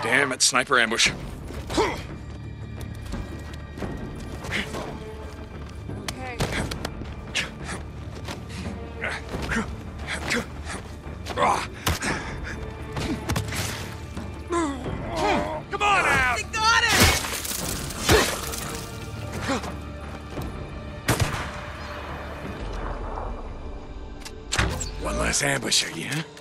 Damn it, sniper ambush. Okay. Come on out! They got it! One less ambusher, yeah?